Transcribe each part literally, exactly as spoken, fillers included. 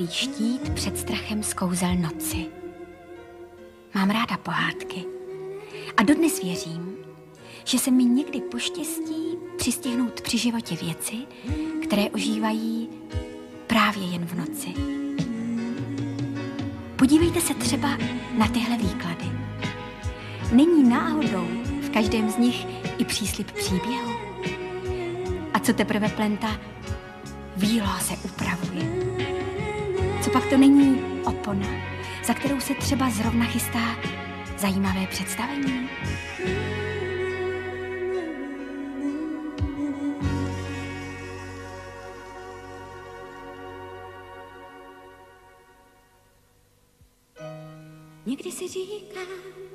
svý štít před strachem z kouzel noci. Mám ráda pohádky a dodnes věřím, že se mi někdy poštěstí přistihnout při životě věci, které ožívají právě jen v noci. Podívejte se třeba na tyhle výklady. Není náhodou v každém z nich i příslib příběhu? A co teprve plenta, výloha se upravuje. Co pak to není opona, za kterou se třeba zrovna chystá zajímavé představení? Někdy si říkám,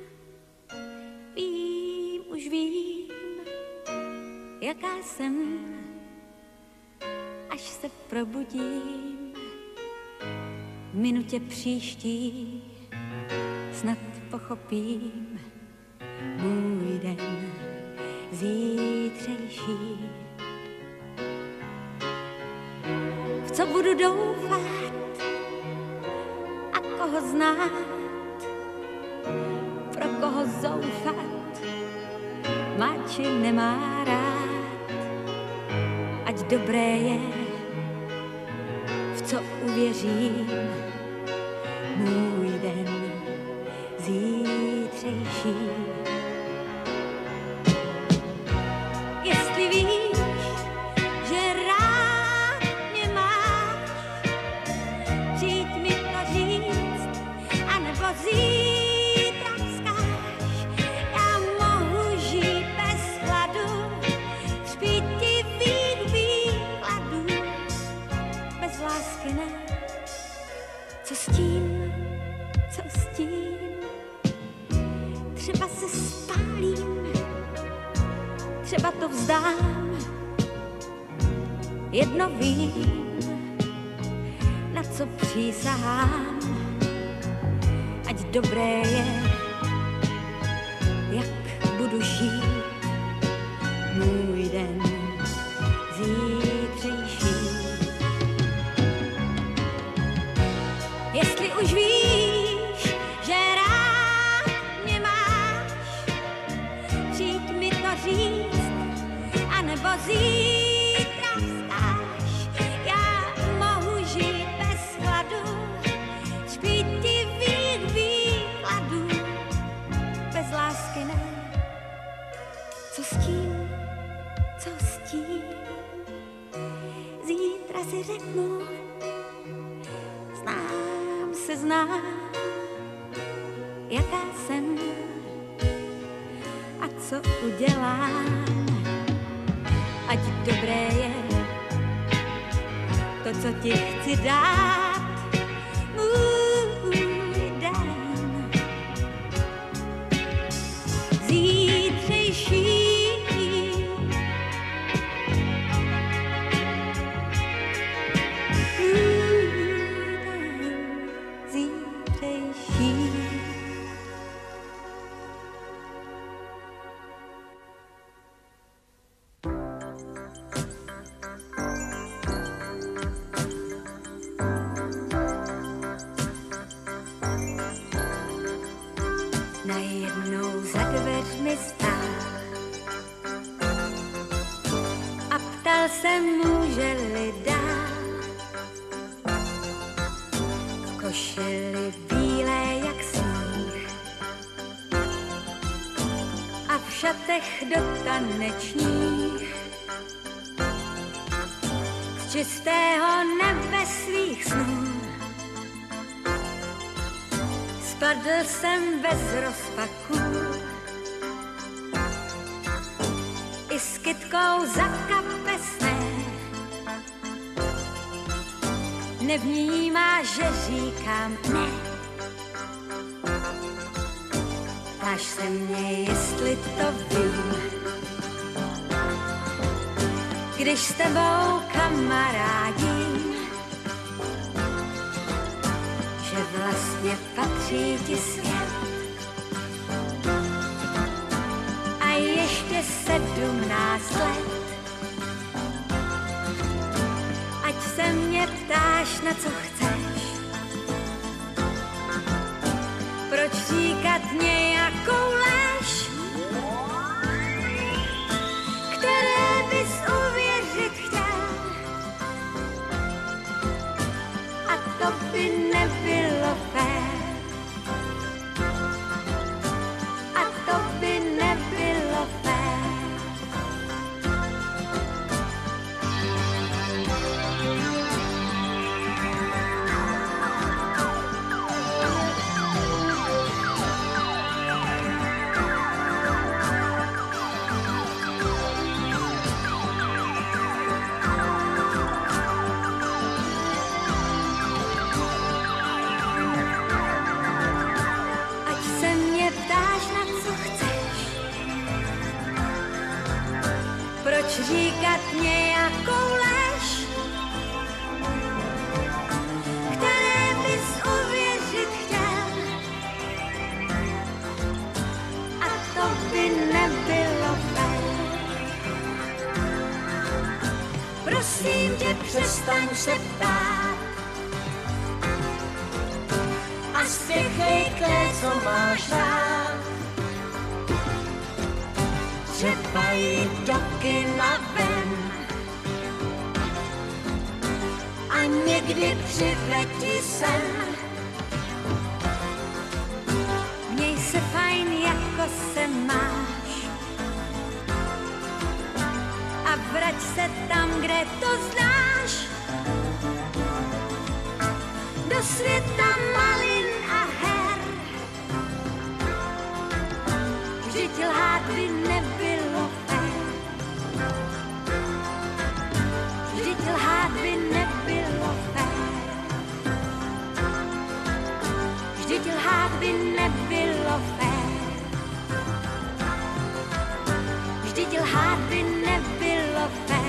vím, už vím, jaká jsem, až se probudím. V minutě příští snad pochopím můj den zítřejší. V co budu doufat a koho znát, pro koho zoufat, má či nemá rád, ať dobré je, v co uvěřím, můj den zítřejší. Jestli víš, že rád mě máš, přijď mi to říct, anebo zítra vzkáž. Já mohu žít bez hladu, třpít ti vých výkladů, bez lásky ne. Co s tím, co s tím, třeba se spálím, třeba to vzdám. Jedno vím, na co přísahám, ať dobré je, jak budu žít, můj den zítřejší. Jestli už víš, že rád mě máš, přijď mi to říct, anebo zítra vzkáž. Já mohu žít bez hladu, třpít ti vých výkladů, bez lásky ne. Co s tím, co s tím, zítra si řeknu, znám se znám, jaká jsem a co udělám, ať dobré je to, co ti chci dát, můj den zítřejší. Najednou za dveřmi stál a ptal se, může-li dát. V košili bílé jak sníh a v šatech do tanečních, z čistého nebe svých snů spadl jsem bez rozpaků i s kytkou za kapesné. Nevnímá, že říkám ne. Ptáš se mě, jestli to vím, když s tebou kamarádím, že vlastně patří ti svět a ještě sedmnáct let. Ať se mě ptáš, na co chceš, říkat nějakou lež, které bys uvěřit chtěl. A to by nebylo fér. A to by nebylo fér. Proč říkat nějakou lež, které bys uvěřit chtěl? A to by nebylo fér. Prosím tě, přestaň se ptát a spěchej k té, co máš rád. Třeba jít do kina ven a někdy přiletí sem. Měj se fajn, jako se máš a vrať se tam, kde to znáš. Do světa malin a her. Vždyť lhát by nebylo fér. Vždyť lhát by nebylo fér. Vždyť lhát by nebylo fér. Vždyť lhát by nebylo fér.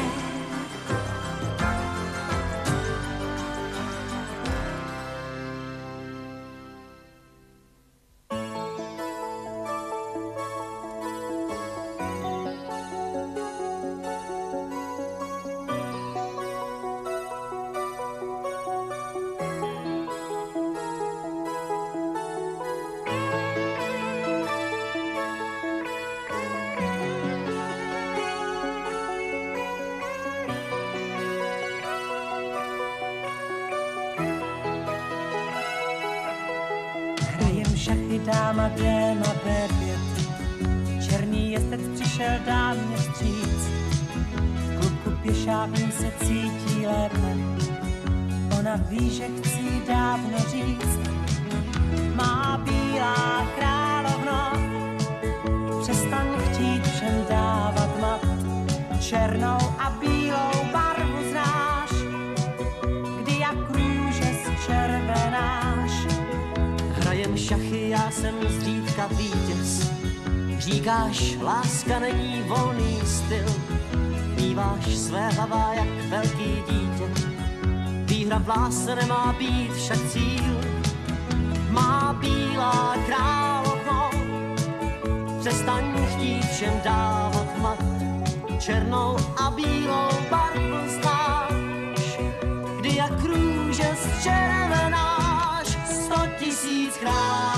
Dáma jde na bé pět, černý jezdec přišel dámě vstříc. V klubku pěšáků se cítí lépe, ona ví, že chci dávno říct. Má bílá královno, přestaň chtít všem dávat mat. Černou a bílou barvu znáš, kdy jak růže zčervenáš. Hrajem šachy, já jsem zřídka vítěz. Říkáš, láska není volný styl. Míváš své hlava jak velký dítě. Výhra v lásce nemá být však cíl. Má bílá královno, přestaň chtít všem dávat mat. Černou a bílou barvu znáš, kdy jak růže zčervenáš. Sto tisíckrát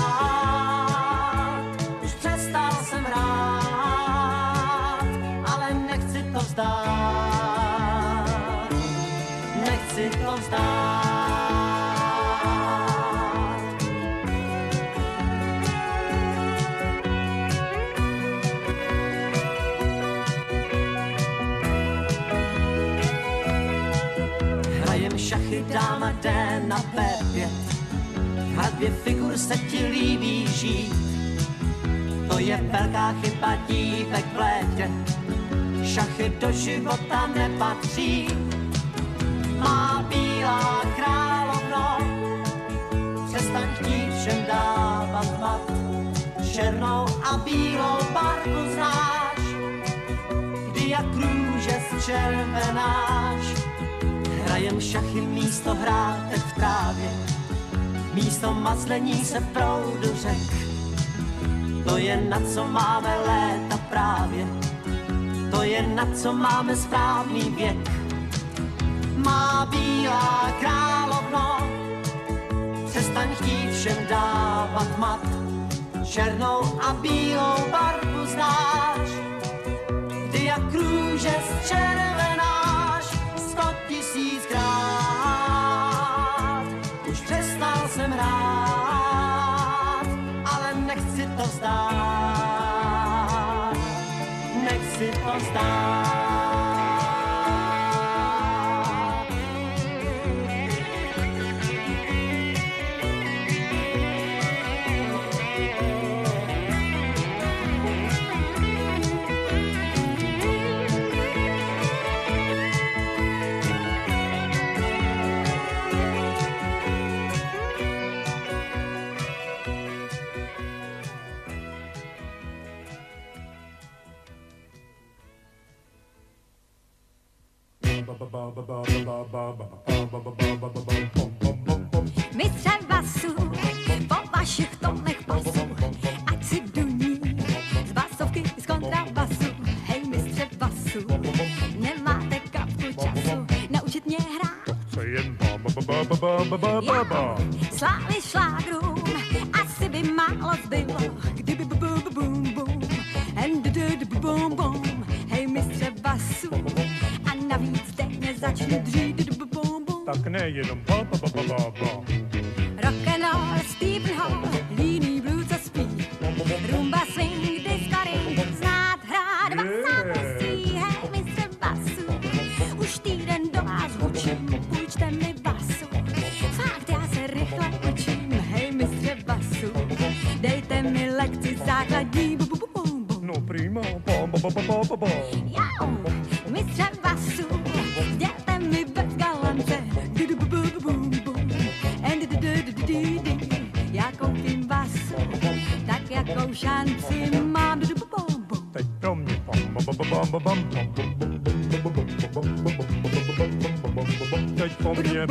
už přestal jsem hrát, ale nechci to vzdát, nechci to vzdát. Hrajem šachy, dáma jde na bé pět. Hradbě figur se ti líbí žít, to je velká chyba dívek v létě. Šachy do života nepatří. Má bílá královno, přestaň chtít všem dávat mat. Černou a bílou barvu znáš, kdy jak růže zčervenáš. Hrajem šachy místo hrátek v trávě, místo mazlení se v proudu řek. To je na co máme léta právě, to je na co máme správný věk. Má bílá královno, přestaň chtít všem dávat mat. černou a bílou barvu znáš, ty jak růže zčervenáš sto tisíckrát. Už přestal jsem hrát, ale nechci to vzdát, nechci to vzdát. Mistře basu, po vašich tónech basu, ať si duní z basovky, z kontrabasu. Hej mistře basu, nemáte kapku času naučit mě hrát. Chce jen ba ba ba ba ba ba ba ba. Sláli šlágrům, asi by málo zbylo, kdyby bu bu bu bum bum, and du du du bum bum. Hej mistře basu, a navíc denně začnu dřít du bu bum bum. Tak nejenom ba ba ba ba ba ba. Rock'n'roll, Stephen Hall, líný blues a zpí, rumba, swing, disco ring, znát hrát vás sám musí. Hej mistře basu, už týden do vás hučím, půjčte mi basu, fakt já se rychle učím. Hej mistře basu, dejte mi lekci základní, bu bu bu bum bum. No prima ba ba ba ba ba ba ba. Jau, mistře basu, sdělte mi bez galance, du du bu bu bu bum bum, and du du du du du du. Já koupím basu, tak jakou šanci mám, du du bu bum bum. Teď pro mě ba ba ba ba ba ba ba. Teď po mně.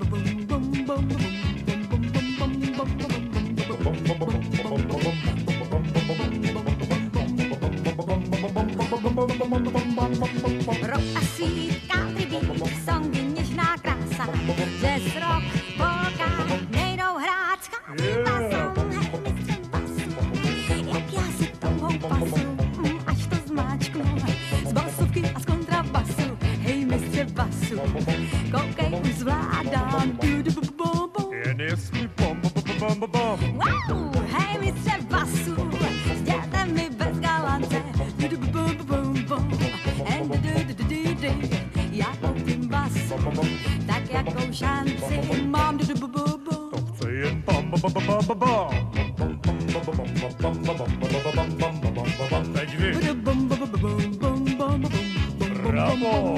Rock a sweet, country beat, songy, něžná krása, jazz, rock, polka, nejdou hrát s country basou. Hej mistře basu, jak já si touhou pasu, mm, až to zmáčknu, z basovky a z kontrabasu. Hej mistře basu, koukej, už zvládám, du du bu bu bu bu. Jen jestli bom bom bom bom bom. Wow, hej mistře basu, sdělte mi bez galance, du du bu bu bu bum bum, and du du du du du du. Já koupím basu, tak jakou šanci mám, du du bu bu bu. To chce jen ba ba ba ba ba ba. Teď vy. Bravo.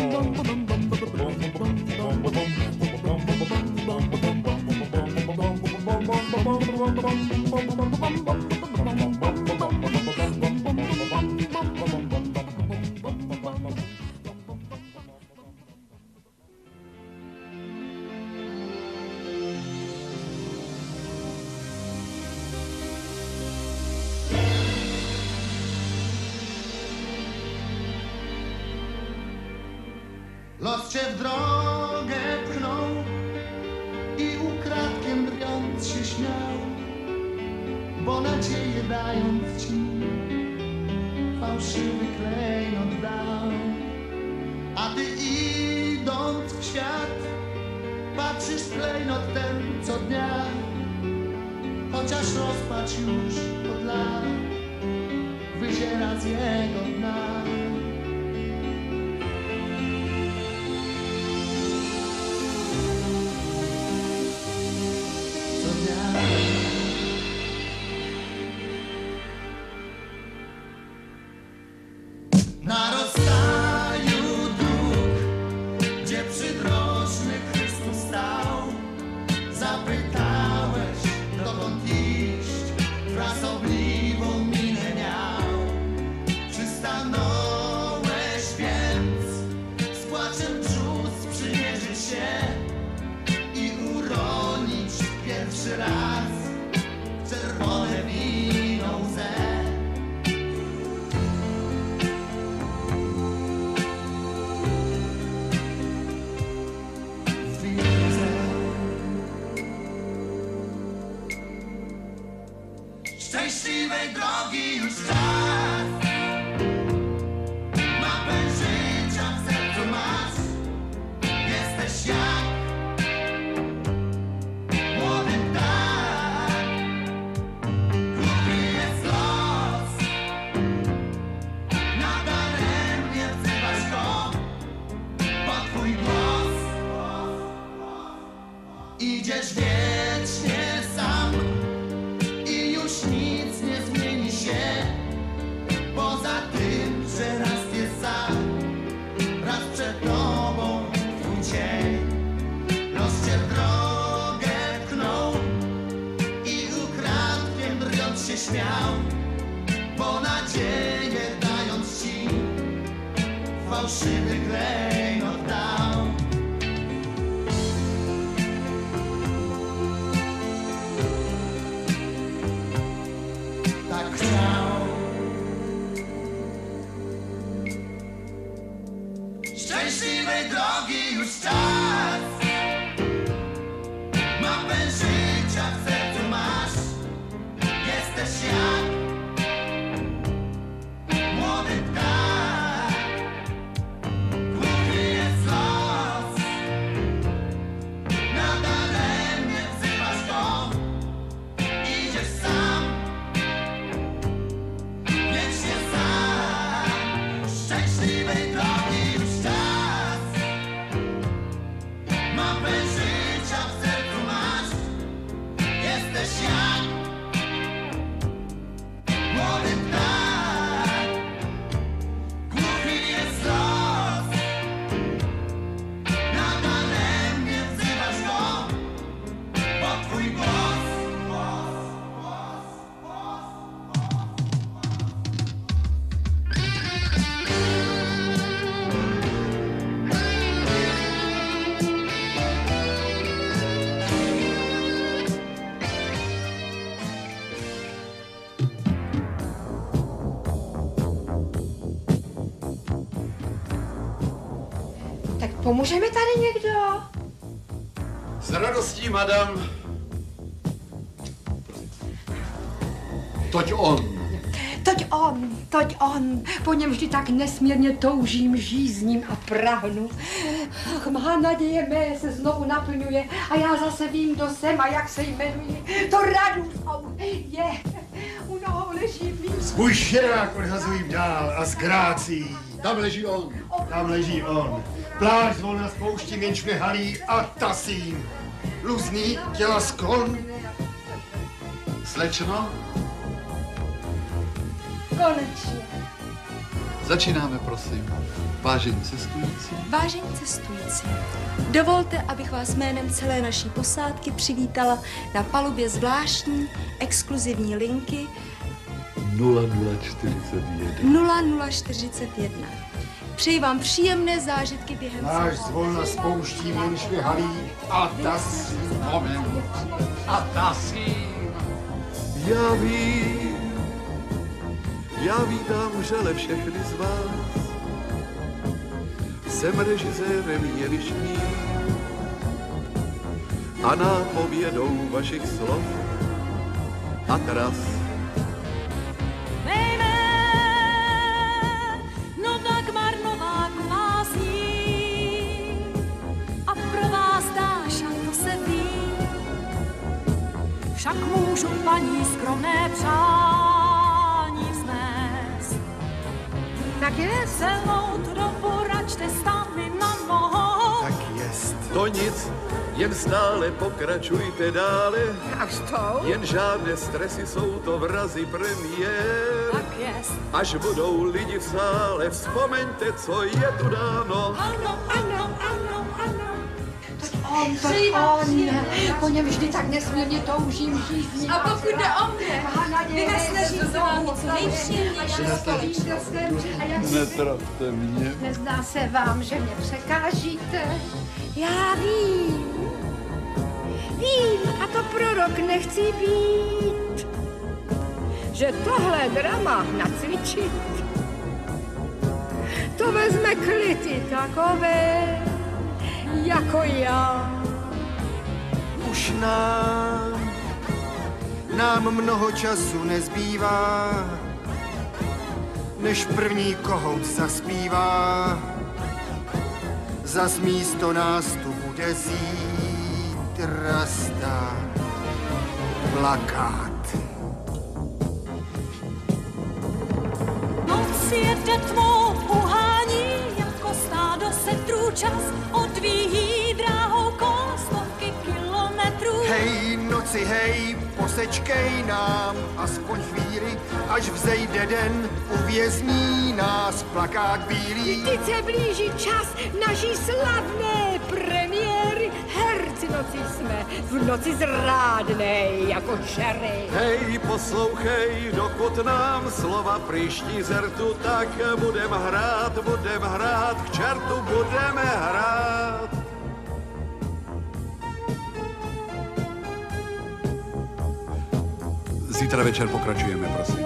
Los cię w drogę pchnął i ukradkiem drwiąc się śmiał, bo nadzieję dając ci fałszywy klejnot dał. A ty idąc w świat patrzysz w klejnot ten co dnia, chociaż rozpacz już od lat wyziera z jego dna. Na rozstaju dróg, gdzie przydrożny Chrystus stał, zapytałeś, dokąd iść, frasobliwą minę miał. Przystanął fałszywy klejnot dał. Tak chciał. Szczęśliwej drogi już czas. Mapę życia w sercu masz. Jesteś jak młody ptak. Głuchy jest los. Nadaremnie wzywasz go. Idziesz sam. Wiecznie sam. Szczęśliwej drogi już czas. Mapę życia w sercu masz. Jesteś jak młody ptak. Głuchy jest los. Nadaremnie wzywasz go, bo twój głos, głos, głos, głos. Tak pomůžeme tady někdo? S radostí, madam. Toť on. Toť on, toť on, po něm vždy tak nesmírně toužím, žízním a prahnu. Ach, má naděje mé se znovu naplňuje a já zase vím, kdo jsem a jak se jmenuji. To Radův je, u nohou leží mým. Svůj širák odhazují dál a s grácí. Tam leží on. Tam leží on. Pláž zvolna spouští, jenž mě halí a tasím. Luzný těla sklon. Slečno, Konečně. začínáme, prosím. Vážení cestující. Vážení cestující, dovolte, abych vás jménem celé naší posádky přivítala na palubě zvláštní exkluzivní linky nula nula čtyřicet jedna. nula nula čtyřicet jedna. Přeji vám příjemné zážitky během Pláž cesty. zvolna spouští, jenž mě halí a tasím. Moment. A tasím. Já vím. Já vítám vřele všechny z vás. Jsem režisérem jevištním a nápovědou vašich slov a tras. No tak Marnovák vás jí a pro vás dáš, a to se ví. Však můžu paní skromné přání vznést. Tak je. Celou tu dobu račte stát mi na nohou. Tak jest. To nic, jen stále pokračujte dále, A vstou? jen žádné stresy, jsou to vrazy premiér. Tak jest. Až budou lidi v sále, vzpomeňte, co je tu dáno. Ano, ano, ano, ano. On, toť on, po něm vždy tak nesmírně toužím, žízním A pokud jde o mě, má naděje mé se vynasnažím se vám znovu něco nejpříjemnějšího. A jak Netrapte mě. nezdá se vám, že mě překážíte? Já vím. Vím, a to prorok nechci být. Že tohle drama nacvičit, to vezme klity takové, jako já. Už nám, nám mnoho času nezbývá, než první kohout zaspívá. Zas místo nás tu bude zítra stát plakát. Noc jede tmou uhání, jako stádo setrů čas odvíjí dráhou kol stovky kilometrů. Hej, noci, hej, posečkej nám aspoň chvíli, až vzejde den, uvězní nás plakát bílý. Teď se blíží čas naší slavné premiéry. Herci, no noci jsme, v noci zrádnej jako šery. Hej, poslouchej, dokud nám slova příští zertu, tak budem hrát, budem hrát, k čertu budeme hrát. Zítra večer pokračujeme, prosím.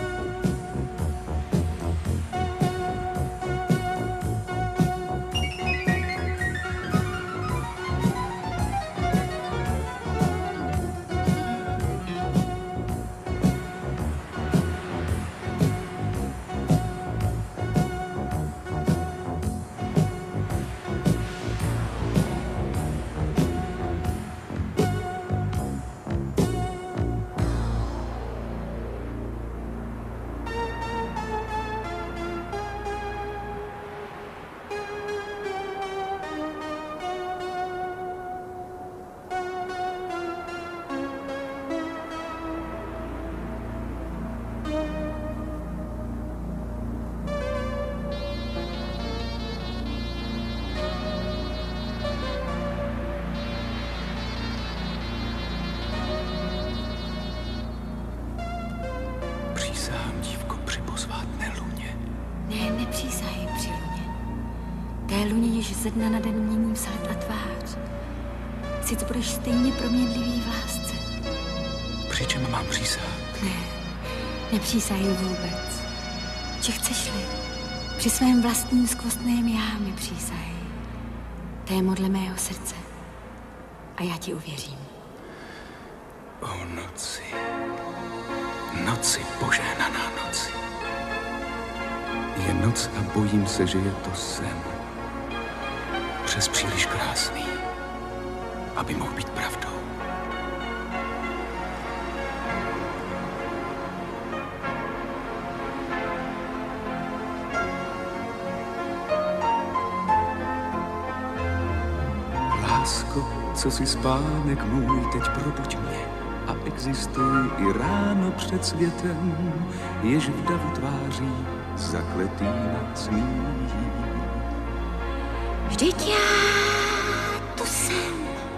Ze dna na den měním sled a tvář. Sice budeš stejně proměnlivý v lásce. Při čem mám přísahát? Ne, nepřísahuji vůbec. Či chceš-li, při svém vlastním skvostném já mi přísahej. To je modle mého srdce. A já ti uvěřím. O noci, noci, požehnaná noci. Je noc a bojím se, že je to sen. Přes příliš krásný, aby mohl být pravdou. Lásko, co si spánek můj, teď probuď mě a existuj i ráno před světem, jež v davu tváří zakletý nad smích. Vždyť já tu jsem,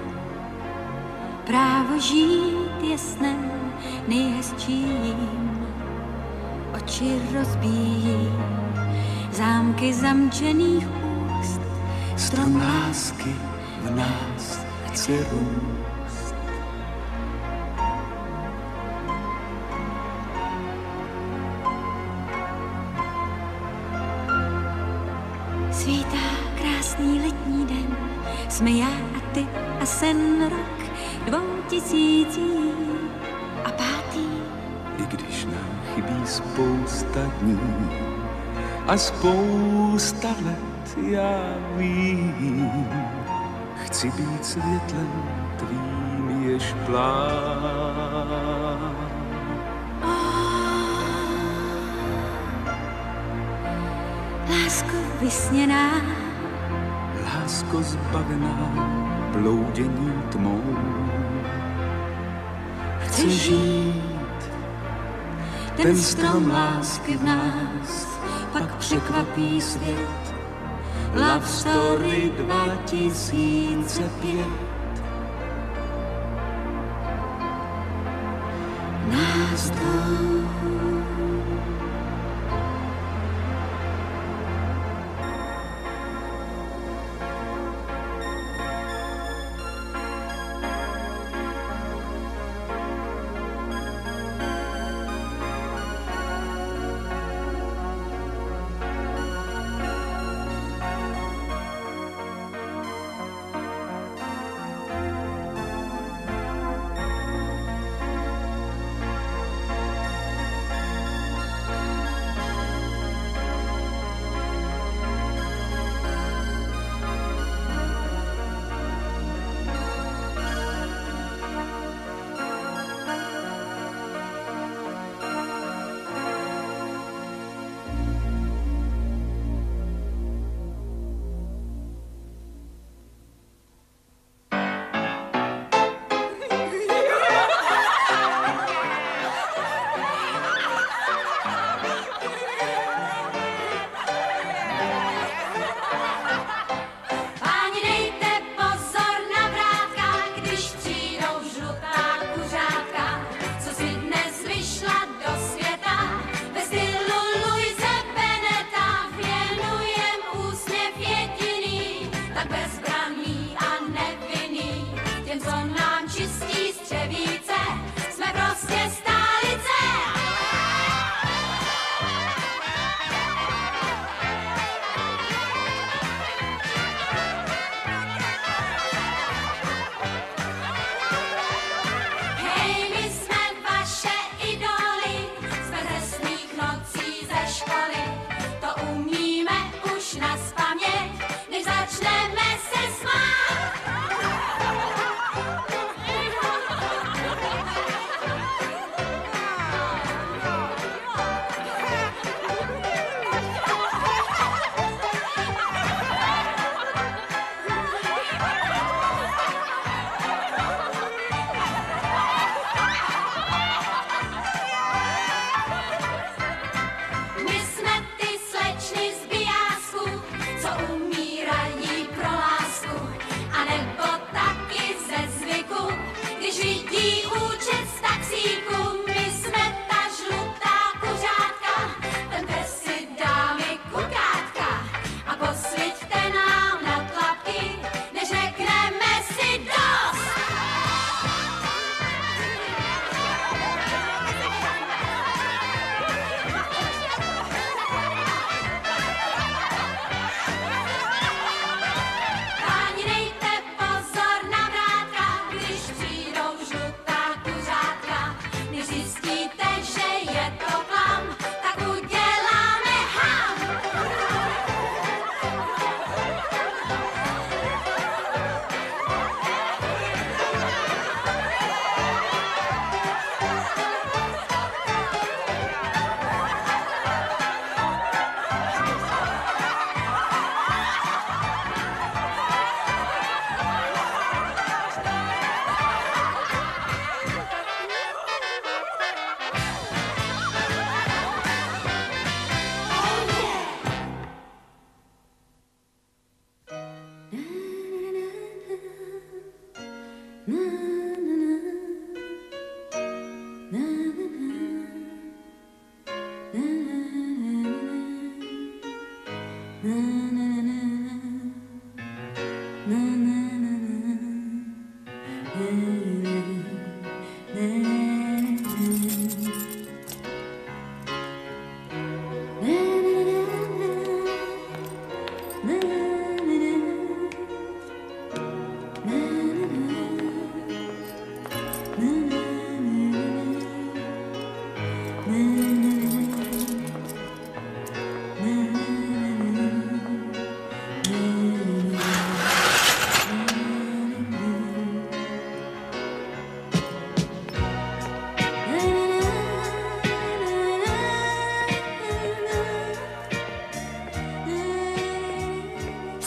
právo žít je snem nejhezčím. Oči rozbíjím, zámky zamčených úst. Strom lásky v nás chce růst. Svítá krásný letní den, jsme já a ty a sen rok dvou tisící a pátý. I když nám chybí spousta dní a spousta let, já vím, chci být světlem tvým, jež plán. Lásko vysněná, lásko zbavená bloudění tmou. Chci žít ten strom lásky v nás, pak překvapí svět. Love Story dva tisíce pět. Nás dvou.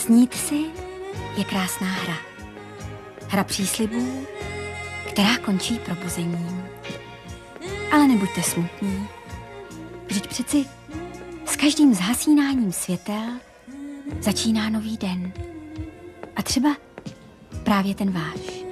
Snít si je krásná hra. Hra příslibů, která končí probuzením. Ale nebuďte smutní. Vždyť přeci s každým zhasínáním světel začíná nový den. A třeba právě ten váš.